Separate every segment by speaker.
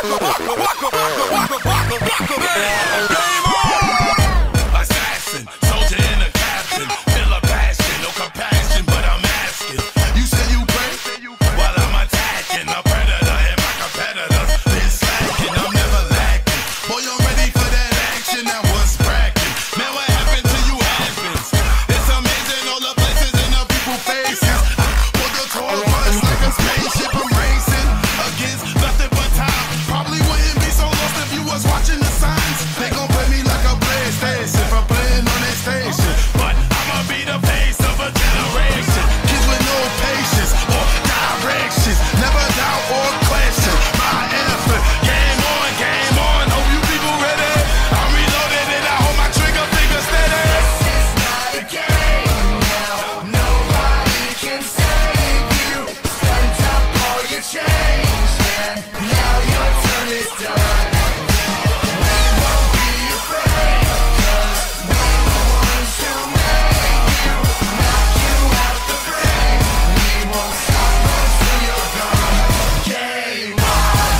Speaker 1: Assassin, soldier and a captain, feel a passion, no compassion, but I'm asking. You say you pray? While I'm attacking, a predator and my competitors been slacking. I'm never lacking. Boy, I'm ready for that action. That was cracking. Man, what happened to you has-beens? It's amazing all the places and the people faces. Pull the tour bus like a spaceship. I'm racing against nothing but time. Probably wouldn't be so lost if you was watching the signs. They gon' play me like a PlayStation for playing on their station. But I'ma be the face of a generation. Kids with no patience or directions. Never doubt or question my answer. Game on, game on. Hope you people ready. I'm reloaded and I hold my trigger finger steady.
Speaker 2: This is not a game now. Nobody can save you. Spent up all your change and now your turn is done. We won't be afraid, 'cause we're the ones who make you, knock you out the frame. We won't stop until you're gone. Game on.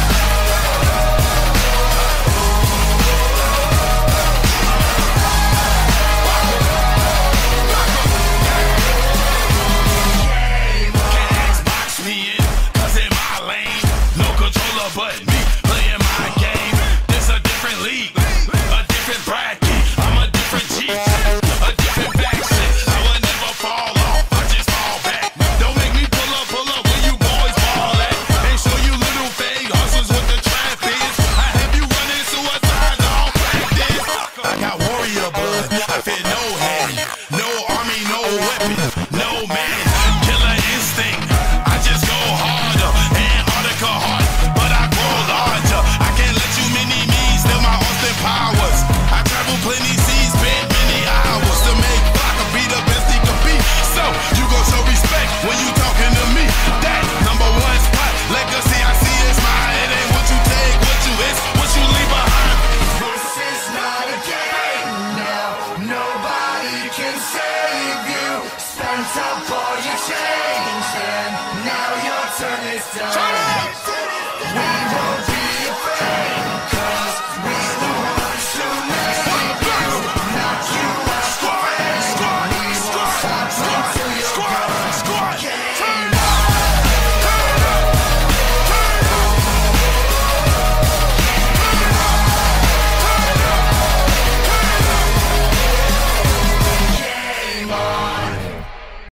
Speaker 1: Xbox me in, 'cause in my lane, no controller but me playing my game. This a different league, a different bracket. I'm a different cheat, a different faction. I would never fall off, I just fall back. Don't make me pull up where you boys ball at. Ain't show you little fake hustles what the trap is. I have you running suicides all practice. I got warrior blood, I fear no hand, no army, no weapon, no man. Killer instinct, I just go harder. Antarctica heart, but I grow larger. I can't let you mini me steal my Austin powers. I travel plenty seas, spent many hours to make Flocka be the best he could be. So you gon' show respect when you talking to me. That #1 spot, legacy I see is mine. It ain't what you take, it's what you leave behind.
Speaker 2: This is not a game now. Nobody can save you. Spent up all your change and now your turn is done. We won't